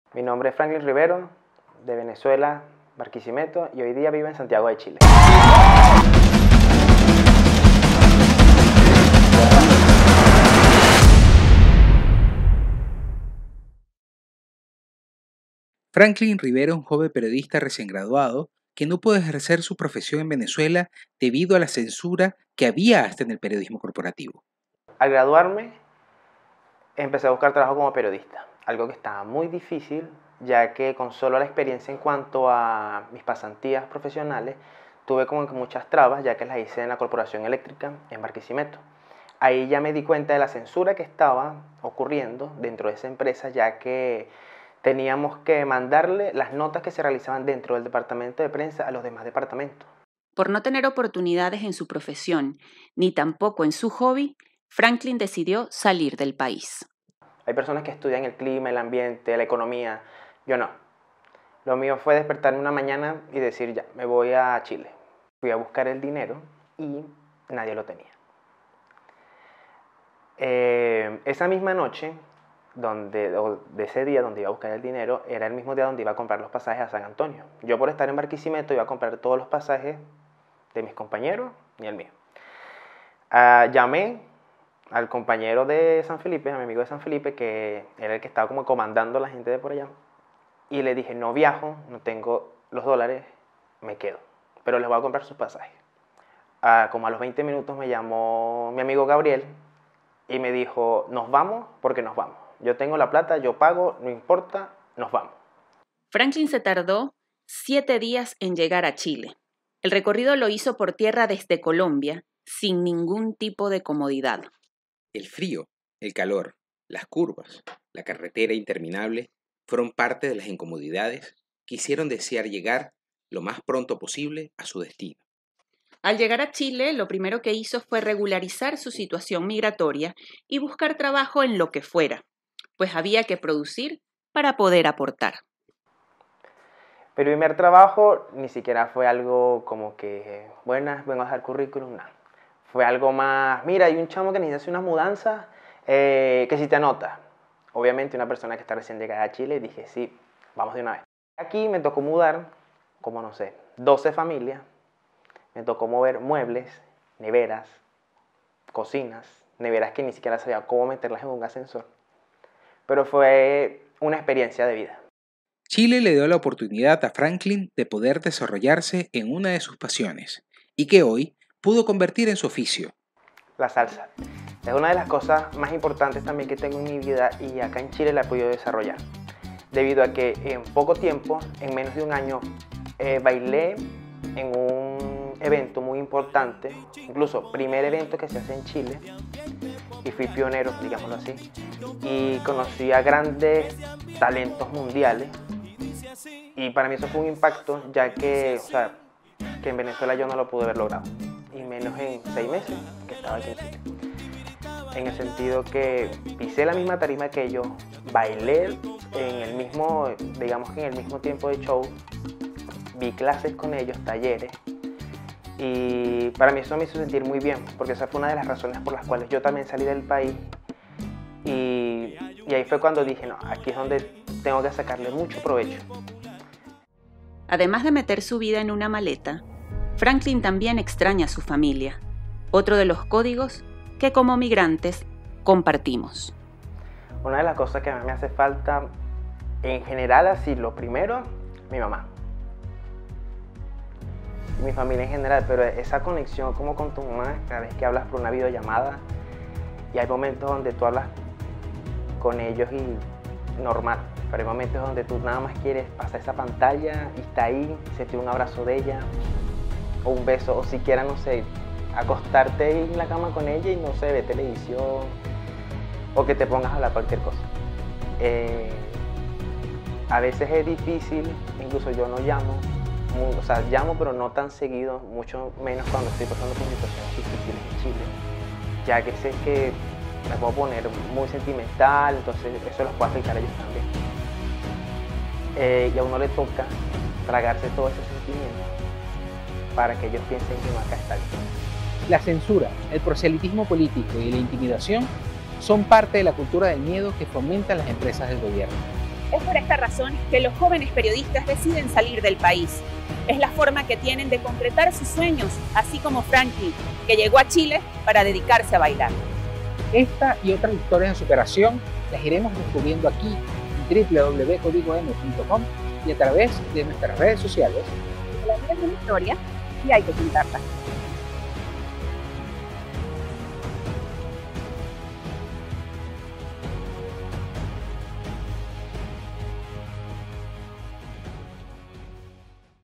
Mi nombre es Franklin Rivero, de Venezuela, Barquisimeto, y hoy día vivo en Santiago de Chile. Franklin Rivero es un joven periodista recién graduado que no pudo ejercer su profesión en Venezuela debido a la censura que había hasta en el periodismo corporativo. Al graduarme, empecé a buscar trabajo como periodista, algo que estaba muy difícil, ya que con solo la experiencia en cuanto a mis pasantías profesionales, tuve como que muchas trabas, ya que las hice en la Corporación Eléctrica en Barquisimeto. Ahí ya me di cuenta de la censura que estaba ocurriendo dentro de esa empresa, ya que teníamos que mandarle las notas que se realizaban dentro del departamento de prensa a los demás departamentos. Por no tener oportunidades en su profesión, ni tampoco en su hobby, Franklin decidió salir del país. Hay personas que estudian el clima, el ambiente, la economía. Yo no. Lo mío fue despertarme una mañana y decir, ya, me voy a Chile. Fui a buscar el dinero y nadie lo tenía. Esa misma noche, de ese día donde iba a buscar el dinero, era el mismo día donde iba a comprar los pasajes a San Antonio. Yo, por estar en Barquisimeto, iba a comprar todos los pasajes de mis compañeros y el mío. Llamé al compañero de San Felipe, a mi amigo de San Felipe, que era el que estaba como comandando a la gente de por allá, y le dije, no viajo, no tengo los dólares, me quedo, pero les voy a comprar sus pasajes. Como a los 20 minutos me llamó mi amigo Gabriel y me dijo, nos vamos porque nos vamos. Yo tengo la plata, yo pago, no importa, nos vamos. Franklin se tardó 7 días en llegar a Chile. El recorrido lo hizo por tierra desde Colombia, sin ningún tipo de comodidad. El frío, el calor, las curvas, la carretera interminable fueron parte de las incomodidades que hicieron desear llegar lo más pronto posible a su destino. Al llegar a Chile, lo primero que hizo fue regularizar su situación migratoria y buscar trabajo en lo que fuera, pues había que producir para poder aportar. Pero mi primer trabajo ni siquiera fue algo como que, buenas, vengo a dejar currículum, no. Fue algo más, mira, hay un chamo que necesita hacer unas mudanzas, que si te anota. Obviamente una persona que está recién llegada a Chile, dije, sí, vamos de una vez. Aquí me tocó mudar, como no sé, 12 familias. Me tocó mover muebles, neveras, cocinas, neveras que ni siquiera sabía cómo meterlas en un ascensor. Pero fue una experiencia de vida. Chile le dio la oportunidad a Franklin de poder desarrollarse en una de sus pasiones y que hoy pudo convertir en su oficio. La salsa. Es una de las cosas más importantes también que tengo en mi vida y acá en Chile la he podido desarrollar. Debido a que en poco tiempo, en menos de un año, bailé en un evento muy importante, incluso primer evento que se hace en Chile, y fui pionero, digámoslo así, y conocí a grandes talentos mundiales, y para mí eso fue un impacto, ya que, que en Venezuela yo no lo pude haber logrado, y menos en 6 meses que estaba aquí en Chile. En el sentido que pisé la misma tarima que ellos, bailé en el mismo, digamos que en el mismo tiempo de show, vi clases con ellos, talleres, y para mí eso me hizo sentir muy bien, porque esa fue una de las razones por las cuales yo también salí del país, y ahí fue cuando dije, no, aquí es donde tengo que sacarle mucho provecho. Además de meter su vida en una maleta, Franklin también extraña a su familia, otro de los códigos que como migrantes compartimos. Una de las cosas que a mí me hace falta, en general, así, lo primero, mi mamá. Mi familia en general, pero esa conexión como con tu mamá, cada vez que hablas por una videollamada, y hay momentos donde tú hablas con ellos y normal, pero hay momentos donde tú nada más quieres pasar esa pantalla y está ahí, sentir un abrazo de ella, o un beso, o siquiera, no sé, acostarte en la cama con ella y no sé, ver televisión, o que te pongas a hablar cualquier cosa. A veces es difícil, incluso yo no llamo, llamo pero no tan seguido, mucho menos cuando estoy pasando por situaciones difíciles en Chile, ya que sé que me puedo poner muy sentimental, entonces eso los puede afectar a ellos también. Y a uno le toca tragarse todo ese sentimiento para que ellos piensen que no, acá está bien. La censura, el proselitismo político y la intimidación son parte de la cultura del miedo que fomentan las empresas del gobierno. Es por esta razón que los jóvenes periodistas deciden salir del país. Es la forma que tienen de concretar sus sueños, así como Frankie, que llegó a Chile para dedicarse a bailar. Esta y otras historias de superación las iremos descubriendo aquí en www.códigoM.com y a través de nuestras redes sociales. La vida es una historia y hay que contarla.